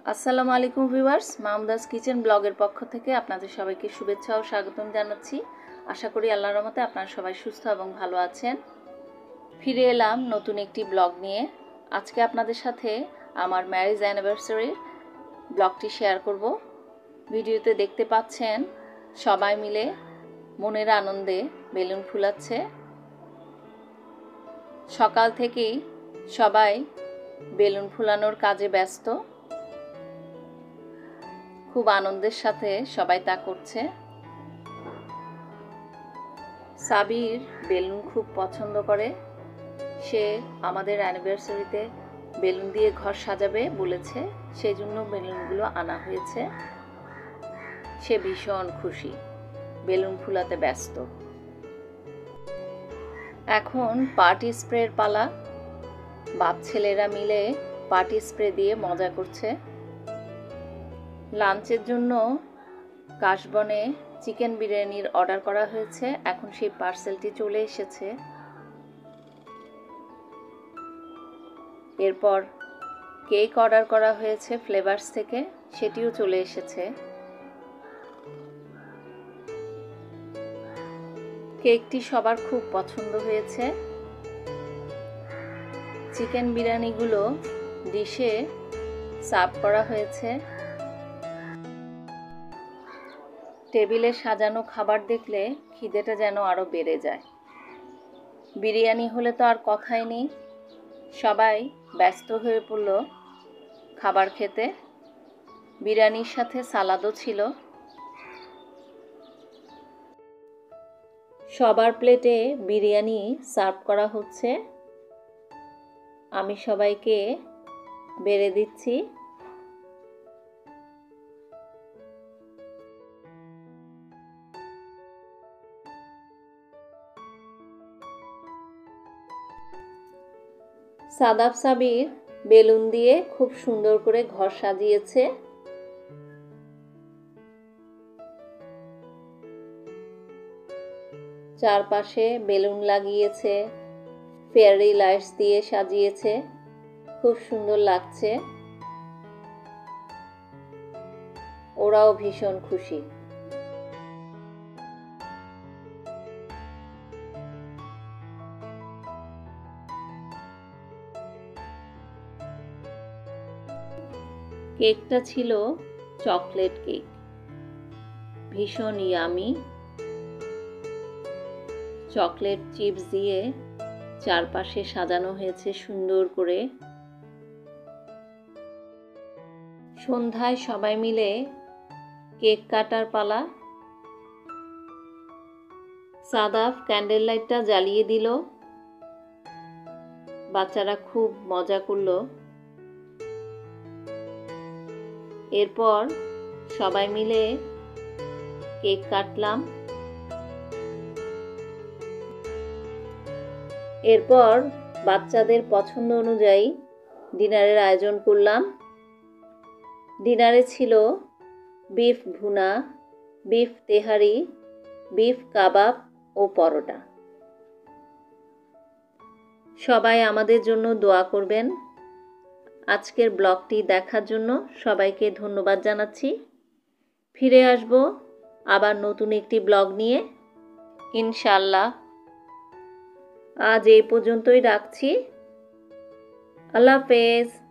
আসসালামু আলাইকুম viewers, মামদাস kitchen ব্লগের পক্ষ থেকে আপনাদের সবাইকে শুভেচ্ছা ও স্বাগতম জানাচ্ছি। আশা করি আল্লাহর রহমতে আপনারা সবাই সুস্থ এবং ভালো আছেন। ফিরে এলাম নতুন একটি ব্লগ নিয়ে। আজকে আপনাদের সাথে আমার ম্যারেজ অ্যানিভার্সারির ব্লগটি শেয়ার করব। ভিডিওতে দেখতে পাচ্ছেন সবাই মিলে মনের আনন্দে বেলুন ফুলাচ্ছে। সকাল থেকেই সবাই বেলুন ফুলানোর কাজে ব্যস্ত। খুব আনন্দের সাথে সবাই তা করছে। সাবির বেলুন খুব পছন্দ করে। সে আমাদের অ্যানিভার্সারিতে বেলুন দিয়ে ঘর সাজাবে বলেছে, সেই জন্য বেলুনগুলো আনা হয়েছে। সে ভীষণ খুশি, বেলুন ফুলাতে ব্যস্ত। এখন পার্টি স্প্রের পালা। বাপ ছেলেরা মিলে পার্টি স্প্রে দিয়ে মজা করছে। লাঞ্চের জন্য কাশবনে চিকেন বিরিয়ানির অর্ডার করা হয়েছে। এখন সেই পার্সেলটি চলে এসেছে। এরপর কেক অর্ডার করা হয়েছে ফ্লেভার্স থেকে, সেটিও চলে এসেছে। কেকটি সবার খুব পছন্দ হয়েছে। চিকেন বিরিয়ানিগুলো ডিশে সার্ভ করা হয়েছে। টেবিলে সাজানো খাবার দেখলে খিদেটা যেন আরো বেড়ে যায়। বিরিয়ানি হলে তো আর কথাই নেই। সবাই ব্যস্ত হয়ে পড়ল খাবার খেতে। বিরিয়ানির সাথে সালাদও ছিল। সবার প্লেটে বিরিয়ানি সার্ভ করা হচ্ছে। আমি সবাইকে বেড়ে দিচ্ছি। সাদাব সাবির বেলুন দিয়ে খুব সুন্দর করে ঘর সাজিয়েছে। চারপাশে বেলুন লাগিয়েছে, ফেয়ারি লাইটস দিয়ে সাজিয়েছে। খুব সুন্দর লাগছে। ওরাও ভীষণ খুশি। কেকটা ছিল চকলেট কেক, ভীষণ ইয়ামি। চকলেট চিপস দিয়ে চারপাশে সাজানো হয়েছে সুন্দর করে। সন্ধ্যায় সবাই মিলে কেক কাটার পালা। সাদাব ক্যান্ডেল লাইটটা জ্বালিয়ে দিল। বাচ্চারা খুব মজা করলো। এরপর সবাই মিলে কেক কাটলাম। এরপর বাচ্চাদের পছন্দ অনুযায়ী ডিনারের আয়োজন করলাম। ডিনারে ছিল বিফ ভুনা, বিফ তেহারি, বিফ কাবাব ও পরোটা। সবাই আমাদের জন্য দোয়া করবেন। আজকের ব্লগটি দেখার জন্য সবাইকে ধন্যবাদ জানাচ্ছি। ফিরে আসব আবার নতুন একটি ব্লগ নিয়ে ইনশাআল্লাহ। আজ এই পর্যন্তই রাখছি। আল্লাহ হাফেজ।